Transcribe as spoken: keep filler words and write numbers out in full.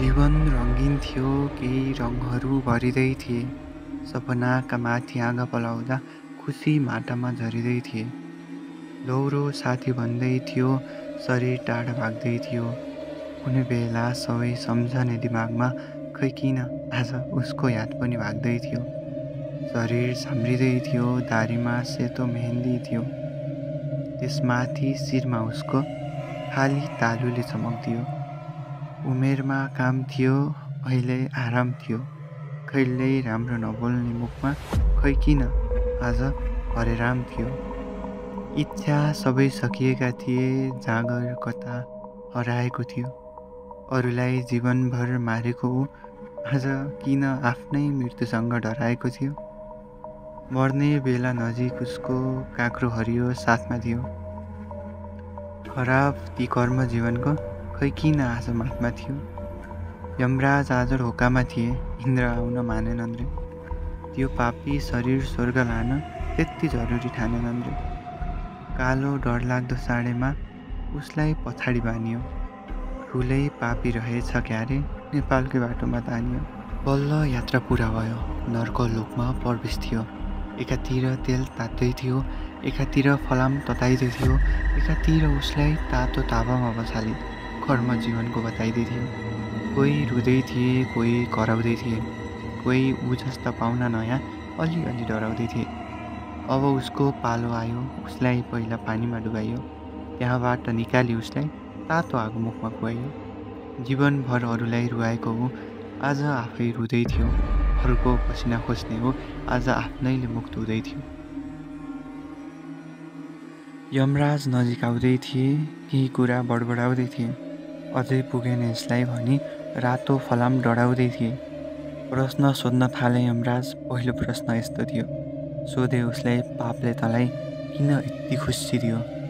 जीवन रङ्गीन थियो, केही रङहरू भरिँदै थिए। सपनाका माथि आँगा पलाउँदा खुसी माटामा झरिँदै थिए। लौरो साथी भन्दै थियो, शरीर टाढा भाग्दै थियो। कुनै बेला सबै सम्झने दिमागमा खै किन आज उसको याद पनि भाग्दै थियो। शरीर छाम्रिँदै थियो, दारीमा सेतो मेहेन्दी थियो। त्यसमाथि शिरमा उसको खाली तालुले चमक्दियो। उमेरमा काम थियो, अहिले आराम थियो। कहिल्यै राम्रो नबोल्ने मुखमा खै किन आज हरेराम थियो। इच्छा सबै सकिएका थिए, जाँगर कता हराएको थियो। अरूलाई जीवनभर मारेको ऊ आज किन आफ्नै मृत्युसँग डराएको थियो। मर्ने बेला नजिक उसको काँक्रो हरियो साथमा थियो। खराब ती कर्म जीवनको खै किन आज माथमा थियो। यमराज आज ढोकामा थिए, इन्द्र आउन मानेनन् रे। त्यो पापी शरीर स्वर्ग लान त्यति जरुरी ठानेनन् रे। कालो डरलाग्दो साँडेमा उसलाई पछाडि बानियो। ठुलै पापी रहेछ क्यारे, नेपालकै बाटोमा तानियो। बल्ल यात्रा पुरा भयो, नर्कलोकमा प्रवेश थियो। एकातिर तेल तात्दै थियो, एकातिर फलाम तताइदै थियो, एकातिर उसलाई तातो तावामा बसाली कर्म जीवनको बताइदै थियो। कोही रुँदै थिए, कोही कराउँदै थिए, कोही ऊ जस्ता पाउना नयाँ अलिअलि डराउँदै थिए। अब उसको पालो आयो, उसलाई पहिला पानीमा डुबाइयो, त्यहाँबाट निकाली उसलाई तातो आगो मुखमा खुवाइयो। जीवनभर अरूलाई रुवाएको ऊ आज आफै रुँदै थियो। अरूको पसिना खोज्ने हो, आज आफ्नैले मुख धुँदै थियो। यमराज नजिक आउँदै थिए, केही कुरा बडबडाउँदै थिए। अझै पुगेन यसलाई भनी रातो फलाम डढाउँदै थिए। प्रश्न सोध्न थाले यमराज। पहिलो प्रश्न यस्तो थियो, सोधे उसलाई, पापले तँलाई किन यति खुसी दियो।